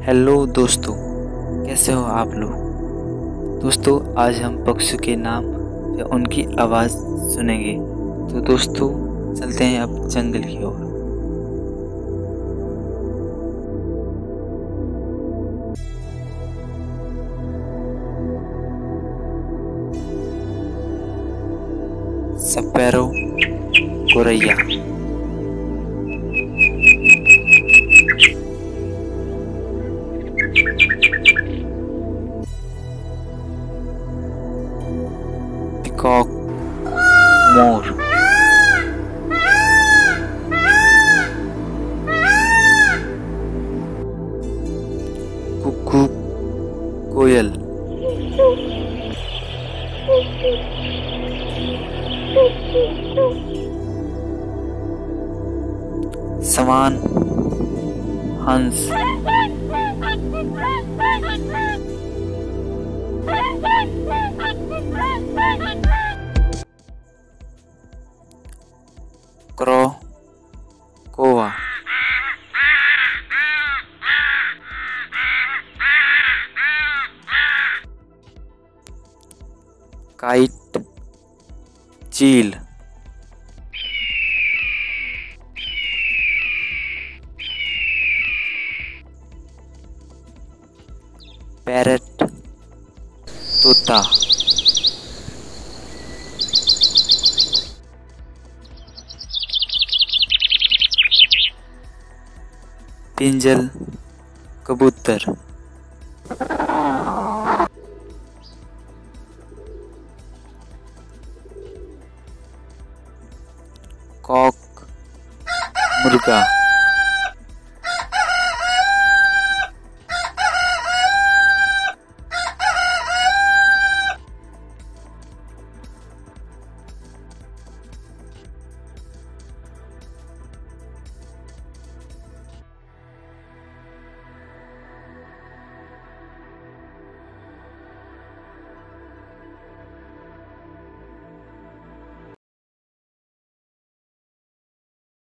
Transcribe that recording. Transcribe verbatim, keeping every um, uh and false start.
Hello दोस्तों, कैसे हो आप लोग। दोस्तों, आज हम पक्षियों के नाम या उनकी आवाज़ सुनेंगे। तो दोस्तों, चलते हैं अब जंगल की ओर। स्पैरो गोरैया, पिकॉक मोर, कुक्कू कोयल, सवान हंस, क्रो कौवा, काइट चील, पैरट तोता, पिंजल कबूतर, कॉक मुर्गा,